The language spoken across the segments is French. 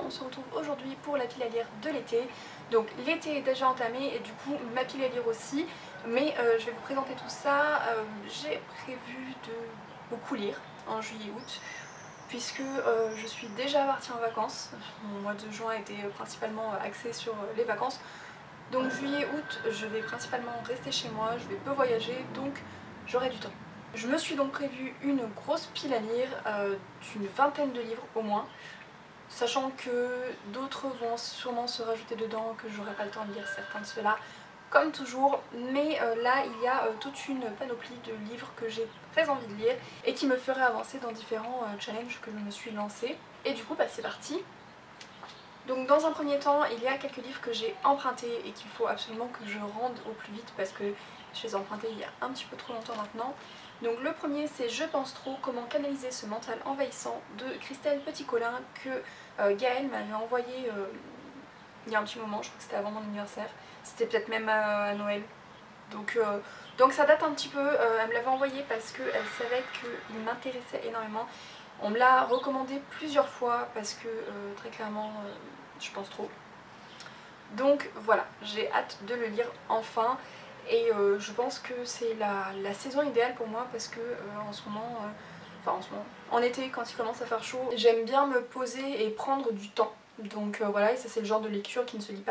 on se retrouve aujourd'hui pour la pile à lire de l'été. Donc l'été est déjà entamé et du coup ma pile à lire aussi, mais je vais vous présenter tout ça. J'ai prévu de beaucoup lire en juillet-août puisque je suis déjà partie en vacances. Mon mois de juin était principalement axé sur les vacances. Donc juillet-août, je vais principalement rester chez moi, je vais peu voyager, donc j'aurai du temps. Je me suis donc prévu une grosse pile à lire d'une vingtaine de livres au moins, sachant que d'autres vont sûrement se rajouter dedans, que j'aurai pas le temps de lire certains de ceux-là, comme toujours, mais là il y a toute une panoplie de livres que j'ai très envie de lire et qui me feraient avancer dans différents challenges que je me suis lancée. Et du coup bah, c'est parti. Donc dans un premier temps, il y a quelques livres que j'ai empruntés et qu'il faut absolument que je rende au plus vite parce que je les ai empruntés il y a un petit peu trop longtemps maintenant. Donc le premier c'est Je pense trop, comment canaliser ce mental envahissant de Christelle Petit-Colin que Gaëlle m'avait envoyé il y a un petit moment, je crois que c'était avant mon anniversaire, c'était peut-être même à Noël. Donc ça date un petit peu, elle me l'avait envoyé parce qu'elle savait qu'il m'intéressait énormément. On me l'a recommandé plusieurs fois parce que très clairement je pense trop. Donc voilà, j'ai hâte de le lire enfin et je pense que c'est la saison idéale pour moi parce que en ce moment, en été quand il commence à faire chaud, j'aime bien me poser et prendre du temps. Donc voilà, et ça c'est le genre de lecture qui ne se lit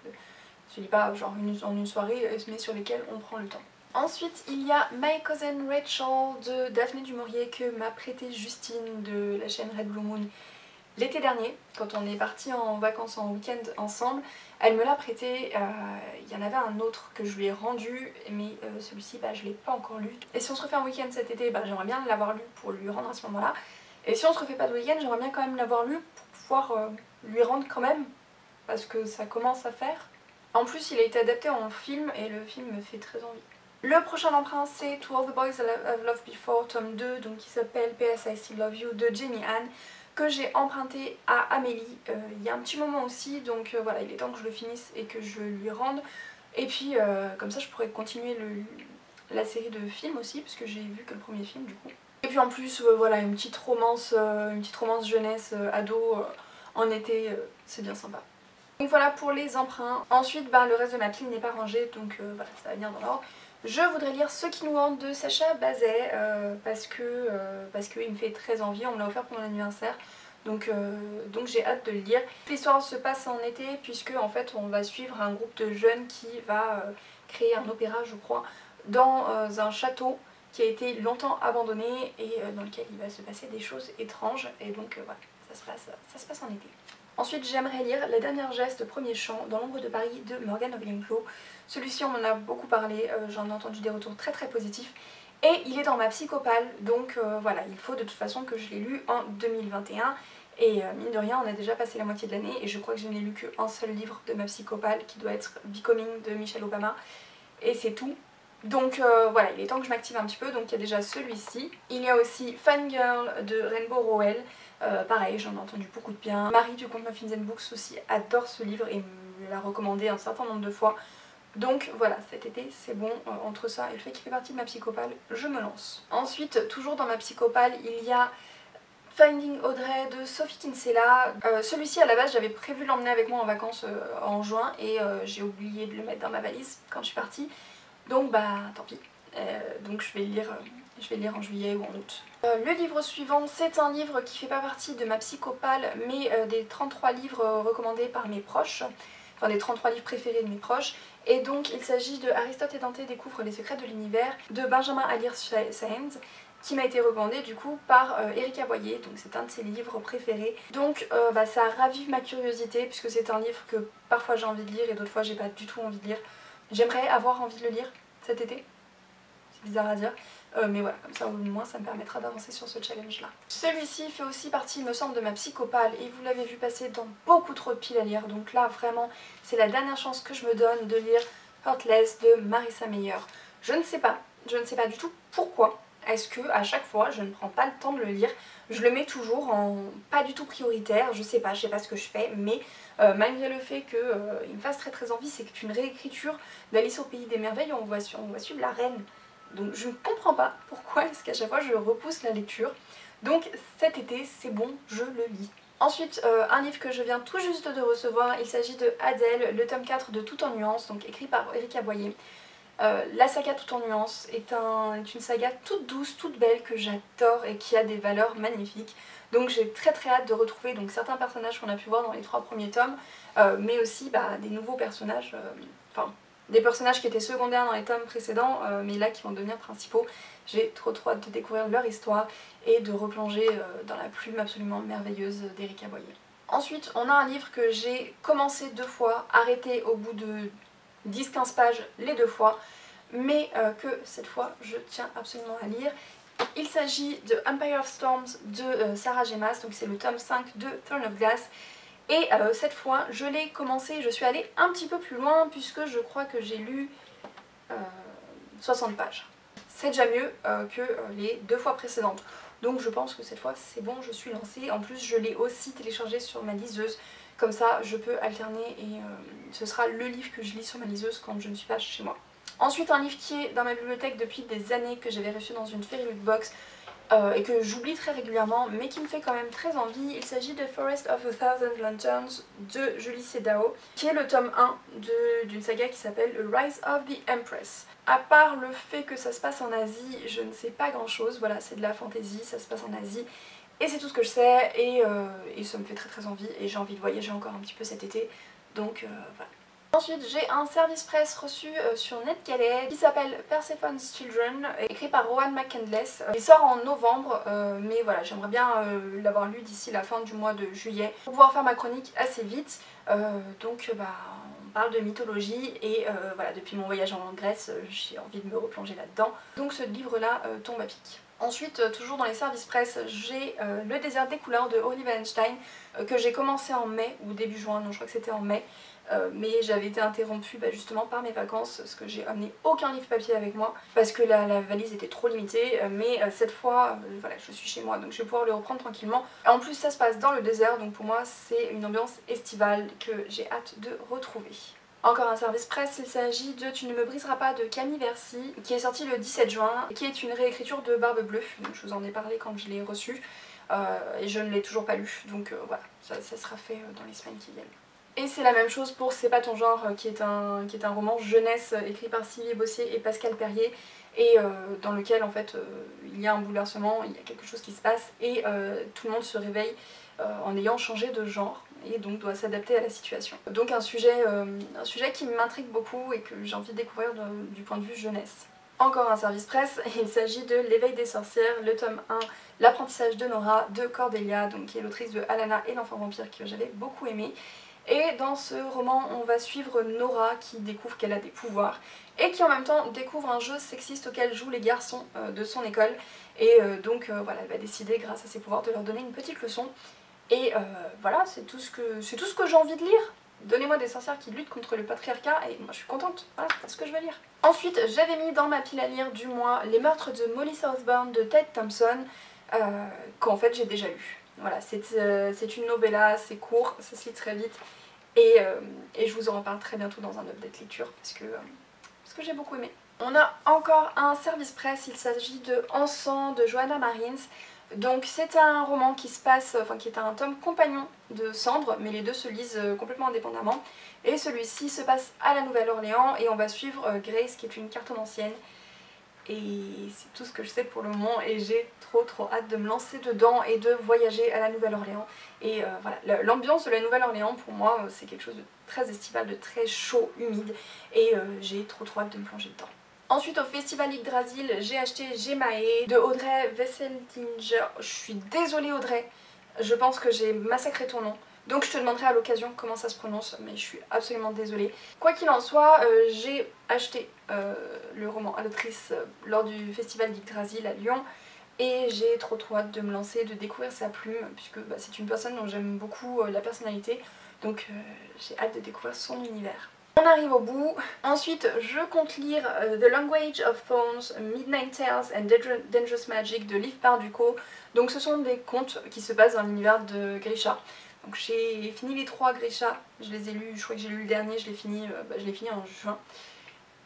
pas genre en une soirée, mais sur lesquelles on prend le temps. Ensuite, il y a My Cousin Rachel de Daphné du Maurier que m'a prêté Justine de la chaîne Red Blue Moon l'été dernier, quand on est parti en vacances en week-end ensemble. Elle me l'a prêté, il y en avait un autre que je lui ai rendu, mais celui-ci bah, je l'ai pas encore lu. Et si on se refait un week-end cet été, bah, j'aimerais bien l'avoir lu pour lui rendre à ce moment-là. Et si on se refait pas de week-end, j'aimerais bien quand même l'avoir lu pour pouvoir lui rendre quand même, parce que ça commence à faire. En plus, il a été adapté en film et le film me fait très envie. Le prochain emprunt c'est To All the Boys I've Loved Before, tome 2, donc qui s'appelle PS I Still Love You de Jenny Han, que j'ai emprunté à Amélie il y a un petit moment aussi, donc voilà, il est temps que je le finisse et que je lui rende. Et puis comme ça je pourrais continuer la série de films aussi, parce que j'ai vu que le premier film du coup. Et puis en plus voilà, une petite romance jeunesse ado en été, c'est bien sympa. Donc voilà pour les emprunts. Ensuite bah, le reste de ma pile n'est pas rangé, donc voilà, ça va venir dans l'ordre. Je voudrais lire Ce qui nous hante de Sacha Bazet parce que il me fait très envie, on me l'a offert pour mon anniversaire. Donc j'ai hâte de le lire. L'histoire se passe en été puisque en fait on va suivre un groupe de jeunes qui va créer un opéra je crois dans un château qui a été longtemps abandonné et dans lequel il va se passer des choses étranges et donc voilà, ça se passe en été. Ensuite j'aimerais lire La dernière geste, premier chant dans l'ombre de Paris de Morgane Ovenclos. Celui-ci on m'en a beaucoup parlé, j'en ai entendu des retours très très positifs et il est dans ma psychopale, donc voilà, il faut de toute façon que je l'ai lu en 2021 et mine de rien on a déjà passé la moitié de l'année et je crois que je n'ai lu qu'un seul livre de ma psychopale qui doit être Becoming de Michelle Obama et c'est tout. Donc voilà, il est temps que je m'active un petit peu, donc il y a déjà celui-ci. Il y a aussi Fangirl de Rainbow Rowell, pareil j'en ai entendu beaucoup de bien. Marie du compte Muffins and Books aussi adore ce livre et me l'a recommandé un certain nombre de fois. Donc voilà, cet été c'est bon, entre ça et le fait qu'il fait partie de ma psychopale, je me lance. Ensuite, toujours dans ma psychopale, il y a Finding Audrey de Sophie Kinsella. Celui-ci à la base j'avais prévu l'emmener avec moi en vacances en juin et j'ai oublié de le mettre dans ma valise quand je suis partie. Donc bah tant pis, donc je vais le lire en juillet ou en août. Le livre suivant c'est un livre qui fait pas partie de ma psychopale mais des 33 livres recommandés par mes proches, enfin des 33 livres préférés de mes proches. Et donc il s'agit de Aristote et Dante découvrent les secrets de l'univers de Benjamin Alire Sáenz, qui m'a été recommandé du coup par Erika Boyer, donc c'est un de ses livres préférés. Donc bah, ça ravive ma curiosité puisque c'est un livre que parfois j'ai envie de lire et d'autres fois j'ai pas du tout envie de lire. J'aimerais avoir envie de le lire cet été, c'est bizarre à dire, mais voilà, comme ça au moins ça me permettra d'avancer sur ce challenge là. Celui-ci fait aussi partie il me semble de ma psychopale et vous l'avez vu passer dans beaucoup trop de piles à lire, donc là vraiment c'est la dernière chance que je me donne de lire Heartless de Marissa Meyer. Je ne sais pas du tout pourquoi est-ce que à chaque fois je ne prends pas le temps de le lire. Je le mets toujours en pas du tout prioritaire, je sais pas ce que je fais, mais malgré le fait qu'il me fasse très très envie, c'est que c'est une réécriture d'Alice au Pays des Merveilles où on va suivre la reine. Donc je ne comprends pas pourquoi est-ce qu'à chaque fois je repousse la lecture. Donc cet été c'est bon, je le lis. Ensuite, un livre que je viens tout juste de recevoir, il s'agit de Adèle, le tome 4 de Tout en nuances, donc écrit par Erika Boyer. La saga Tout en nuances est une saga toute douce, toute belle, que j'adore et qui a des valeurs magnifiques. Donc j'ai très hâte de retrouver donc, certains personnages qu'on a pu voir dans les 3 premiers tomes, mais aussi des nouveaux personnages, enfin des personnages qui étaient secondaires dans les tomes précédents, mais là qui vont devenir principaux. J'ai trop hâte de découvrir leur histoire et de replonger dans la plume absolument merveilleuse d'Erika Boyer. Ensuite, on a un livre que j'ai commencé 2 fois, arrêté au bout de 10-15 pages les 2 fois, mais que cette fois je tiens absolument à lire. Il s'agit de Empire of Storms de Sarah J. Maas, donc c'est le tome 5 de Throne of Glass. Et cette fois je l'ai commencé, je suis allée un petit peu plus loin puisque je crois que j'ai lu 60 pages. C'est déjà mieux que les 2 fois précédentes. Donc je pense que cette fois c'est bon, je suis lancée. En plus je l'ai aussi téléchargé sur ma liseuse. Comme ça je peux alterner et ce sera le livre que je lis sur ma liseuse quand je ne suis pas chez moi. Ensuite un livre qui est dans ma bibliothèque depuis des années, que j'avais reçu dans une Fairy Loot Box et que j'oublie très régulièrement mais qui me fait quand même très envie. Il s'agit de Forest of a Thousand Lanterns de Julie Sedao, qui est le tome 1 d'une saga qui s'appelle Rise of the Empress. À part le fait que ça se passe en Asie, je ne sais pas grand chose, voilà, c'est de la fantasy, ça se passe en Asie. Et c'est tout ce que je sais et ça me fait très envie et j'ai envie de voyager encore un petit peu cet été, donc voilà. Ensuite j'ai un service presse reçu sur NetGalley qui s'appelle Persephone's Children, écrit par Rowan McCandless. Il sort en novembre, mais voilà, j'aimerais bien l'avoir lu d'ici la fin du mois de juillet pour pouvoir faire ma chronique assez vite. Donc on parle de mythologie et voilà, depuis mon voyage en Grèce, j'ai envie de me replonger là-dedans. Donc ce livre-là tombe à pic. Ensuite, toujours dans les services presse, j'ai Le désert des couleurs de Oliver Einstein que j'ai commencé en mai ou début juin, non je crois que c'était en mai. Mais j'avais été interrompue justement par mes vacances parce que j'ai amené aucun livre papier avec moi parce que la valise était trop limitée, mais cette fois voilà, je suis chez moi donc je vais pouvoir le reprendre tranquillement. En plus ça se passe dans le désert, donc pour moi c'est une ambiance estivale que j'ai hâte de retrouver. Encore un service presse, il s'agit de Tu ne me briseras pas de Camille Versii, qui est sorti le 17 juin, qui est une réécriture de Barbe Bleue, donc je vous en ai parlé quand je l'ai reçu, et je ne l'ai toujours pas lu, donc voilà, ça sera fait dans les semaines qui viennent. Et c'est la même chose pour C'est pas ton genre, qui est un roman jeunesse écrit par Sylvie Bossier et Pascal Perrier, et dans lequel en fait il y a un bouleversement, il y a quelque chose qui se passe et tout le monde se réveille en ayant changé de genre et donc doit s'adapter à la situation. Donc un sujet qui m'intrigue beaucoup et que j'ai envie de découvrir du point de vue jeunesse. Encore un service presse, il s'agit de L'éveil des sorcières, le tome 1, L'apprentissage de Nora de Cordelia, donc qui est l'autrice de Alana et l'enfant vampire que j'avais beaucoup aimé. Et dans ce roman, on va suivre Nora qui découvre qu'elle a des pouvoirs et qui en même temps découvre un jeu sexiste auquel jouent les garçons de son école. Et donc voilà, elle va décider grâce à ses pouvoirs de leur donner une petite leçon. Et voilà, c'est tout ce que j'ai envie de lire. Donnez-moi des sorcières qui luttent contre le patriarcat et moi je suis contente, voilà, c'est ce que je vais lire. Ensuite, j'avais mis dans ma pile à lire du mois Les meurtres de Molly Southbourne de Ted Thompson, qu'en fait j'ai déjà lu. Voilà, c'est une novella, c'est court, ça se lit très vite et je vous en reparle très bientôt dans un update lecture parce que j'ai beaucoup aimé. On a encore un service presse, il s'agit de Encens de Johanna Marins. Donc c'est un roman qui se passe, enfin qui est un tome compagnon de Cendre, mais les deux se lisent complètement indépendamment. Et celui-ci se passe à la Nouvelle-Orléans et on va suivre Grace qui est une cartomancienne. Et c'est tout ce que je sais pour le moment et j'ai trop hâte de me lancer dedans et de voyager à la Nouvelle-Orléans. Et voilà, l'ambiance de la Nouvelle-Orléans pour moi c'est quelque chose de très estival, de très chaud, humide et j'ai trop hâte de me plonger dedans. Ensuite au Festival Yggdrasil, j'ai acheté Gemae de Audrey Wesseltinger. Je suis désolée Audrey, je pense que j'ai massacré ton nom. Donc je te demanderai à l'occasion comment ça se prononce, mais je suis absolument désolée. Quoi qu'il en soit, j'ai acheté le roman à l'autrice lors du Festival d'Yggdrasil à Lyon. Et j'ai trop hâte de me lancer, de découvrir sa plume, puisque c'est une personne dont j'aime beaucoup la personnalité. Donc j'ai hâte de découvrir son univers. On arrive au bout. Ensuite, je compte lire The Language of Thorns, Midnight Tales and Dangerous Magic de Liv Bardugo. Donc ce sont des contes qui se passent dans l'univers de Grisha. Donc j'ai fini les 3 Grisha, je les ai lus, je crois que j'ai lu le dernier, je l'ai fini en juin.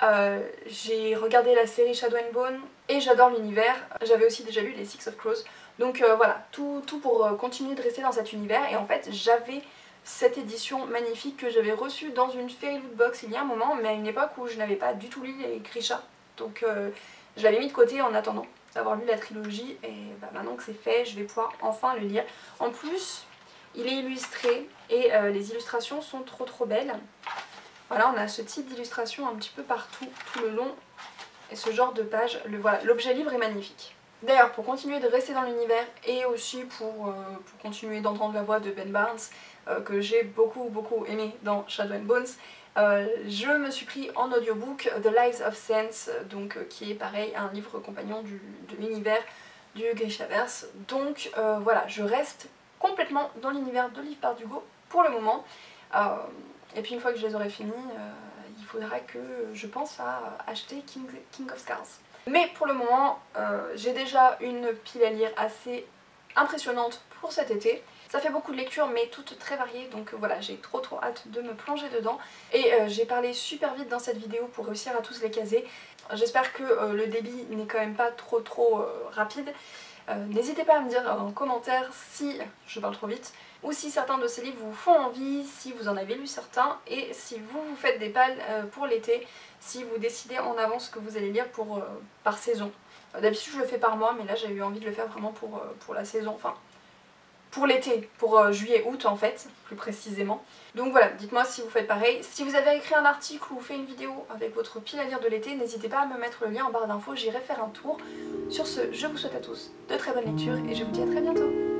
J'ai regardé la série Shadow and Bone et j'adore l'univers. J'avais aussi déjà lu les Six of Crows, Donc voilà, tout pour continuer de rester dans cet univers. Et en fait j'avais cette édition magnifique que j'avais reçue dans une Fairy Loot Box il y a un moment, mais à une époque où je n'avais pas du tout lu les Grisha. Donc je l'avais mis de côté en attendant d'avoir lu la trilogie, et bah, maintenant que c'est fait, je vais pouvoir enfin le lire. En plus, il est illustré et les illustrations sont trop belles. Voilà, on a ce type d'illustration un petit peu partout, tout le long, et ce genre de page. Voilà, l'objet livre est magnifique. D'ailleurs, pour continuer de rester dans l'univers et aussi pour continuer d'entendre la voix de Ben Barnes, que j'ai beaucoup aimé dans Shadow and Bones, je me suis pris en audiobook The Lives of Saints, donc qui est pareil un livre compagnon de l'univers du Grishaverse. Donc voilà, je reste complètement dans l'univers de Liv Bardugo pour le moment. Et puis une fois que je les aurai finis, il faudra que je pense à acheter King of Scars. Mais pour le moment, j'ai déjà une pile à lire assez impressionnante pour cet été. Ça fait beaucoup de lectures mais toutes très variées, donc voilà, j'ai trop hâte de me plonger dedans. Et j'ai parlé super vite dans cette vidéo pour réussir à tous les caser. J'espère que le débit n'est quand même pas trop rapide. N'hésitez pas à me dire en commentaire si je parle trop vite, ou si certains de ces livres vous font envie, si vous en avez lu certains, et si vous faites des pales pour l'été, si vous décidez en avance ce que vous allez lire par saison. D'habitude je le fais par mois, mais là j'ai eu envie de le faire vraiment pour la saison, enfin pour l'été, pour juillet-août en fait, plus précisément. Donc voilà, dites-moi si vous faites pareil. Si vous avez écrit un article ou fait une vidéo avec votre pile à lire de l'été, n'hésitez pas à me mettre le lien en barre d'infos, j'irai faire un tour. Sur ce, je vous souhaite à tous de très bonnes lectures et je vous dis à très bientôt.